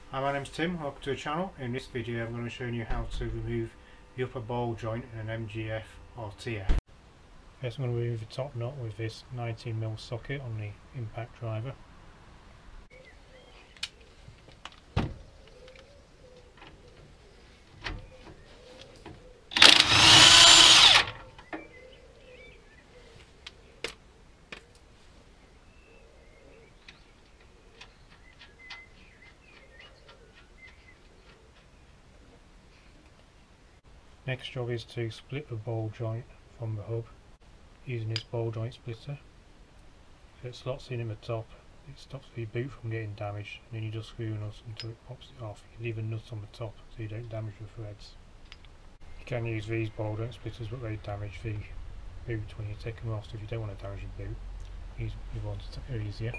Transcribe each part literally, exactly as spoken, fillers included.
Hi, my name's Tim, welcome to the channel. In this video I'm going to show you how to remove the upper ball joint in an M G F or T F. First I'm going to remove the top nut with this nineteen millimeter socket on the impact driver. Next job is to split the ball joint from the hub using this ball joint splitter. If it slots in at the top, it stops the boot from getting damaged, and then you just screw the nut until it pops it off. You leave a nut on the top so you don't damage the threads. You can use these ball joint splitters, but they damage the boot when you take them off, so if you don't want to damage the boot, use the ones that are easier.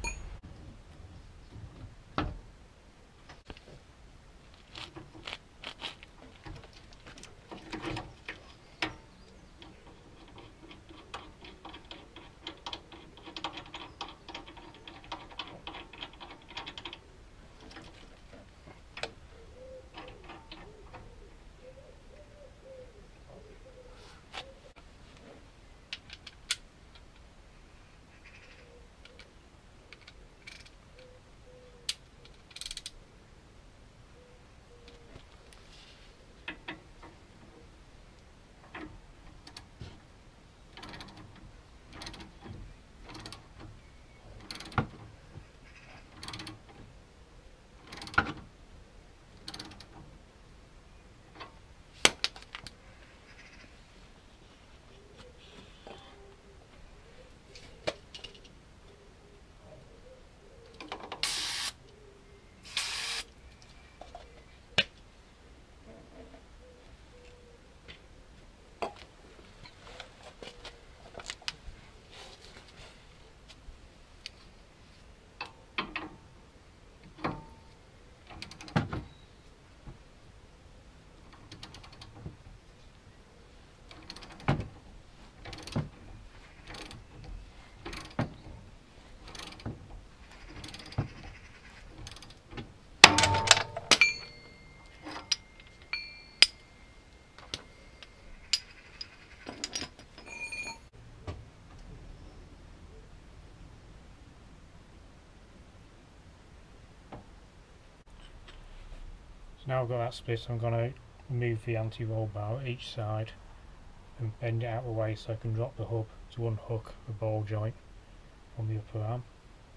Now I've got that split, I'm going to remove the anti-roll bar at each side and bend it out of the way so I can drop the hub to unhook the ball joint on the upper arm.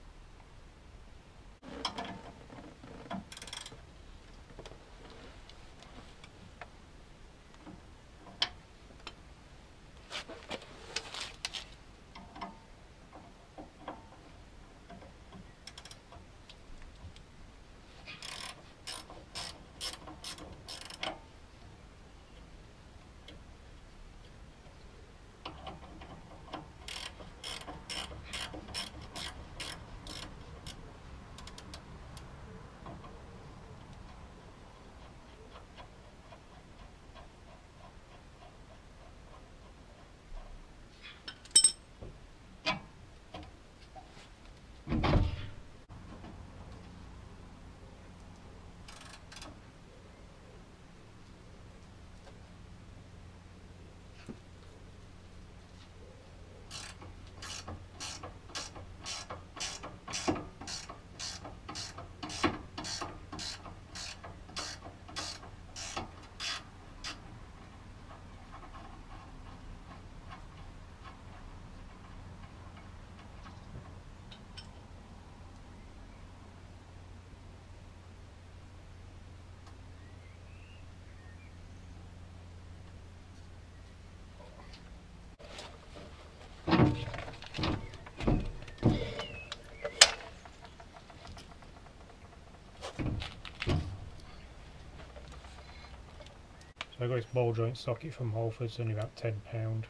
So I've got this ball joint socket from Halfords, only about ten pounds.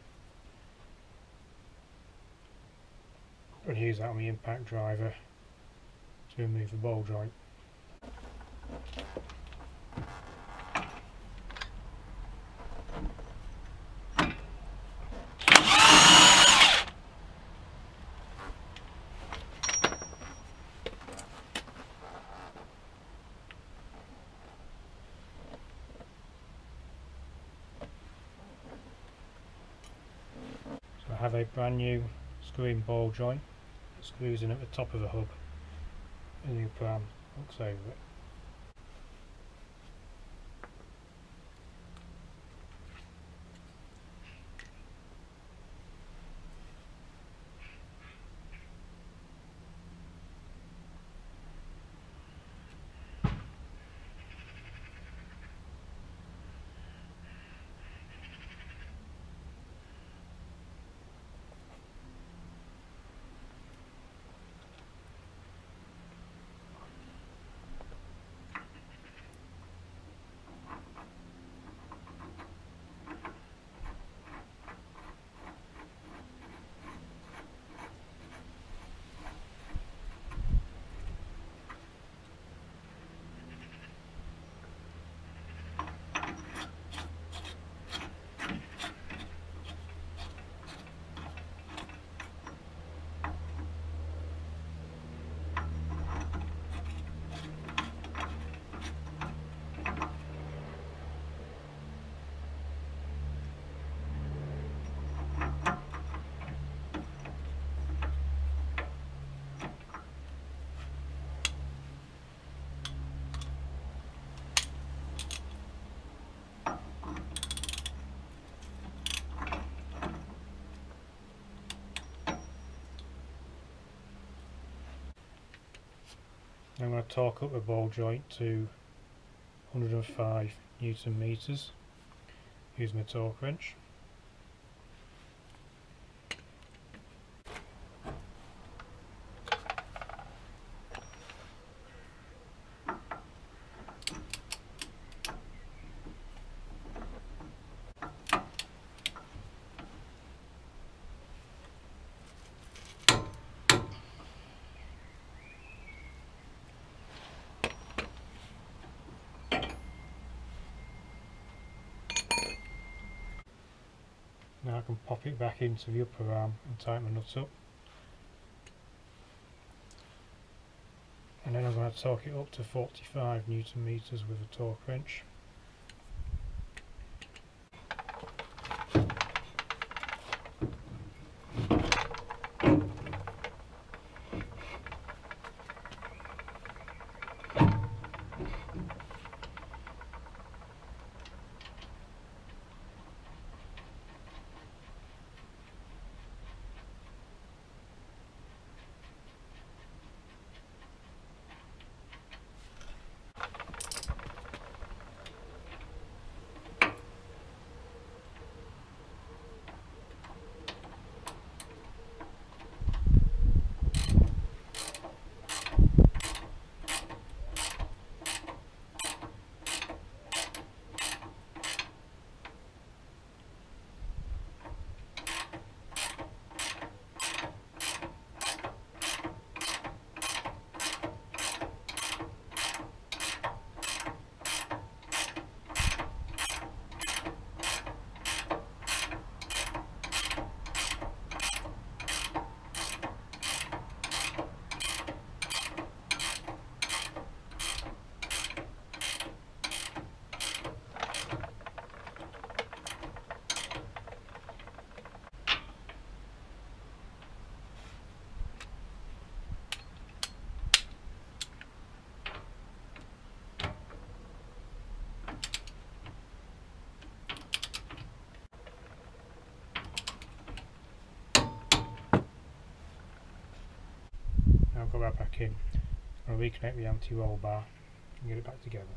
I'm going to use that on the impact driver to remove the ball joint. have a brand new screw-in ball joint that screws in at the top of the hub and the upper arm hooks over it. I'm going to torque up the ball joint to one hundred and five newton meters using a torque wrench. Now I can pop it back into the upper arm and tighten the nuts up. And then I'm going to torque it up to forty-five newton meters with a torque wrench. Now I've got that back in. I'll reconnect the anti-roll bar and get it back together.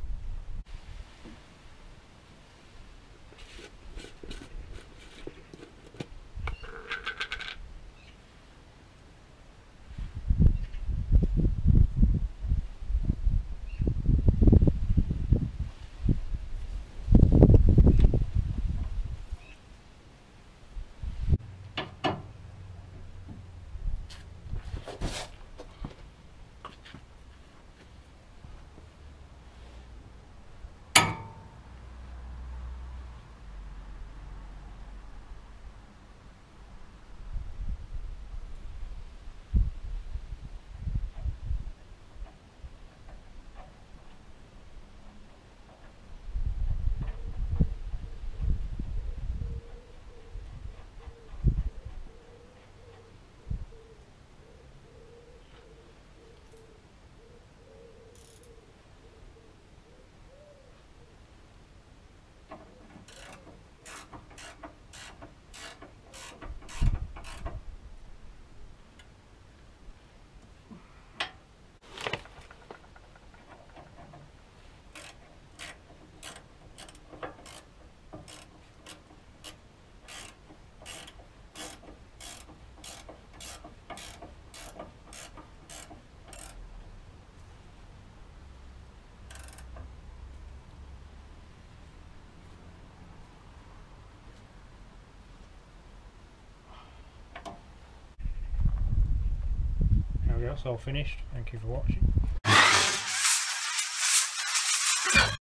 Okay, that's all finished. Thank you for watching.